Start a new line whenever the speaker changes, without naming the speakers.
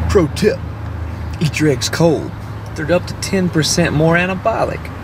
Pro tip, eat your eggs cold. They're up to 10% more anabolic.